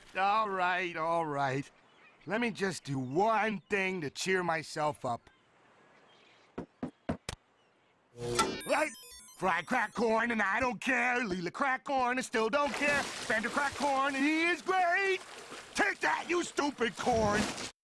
All right, all right. Let me just do one thing to cheer myself up. Right? Fried crack corn, and I don't care. Leela crack corn, and still don't care. Vander crack corn, and he is great. Take that, you stupid corn.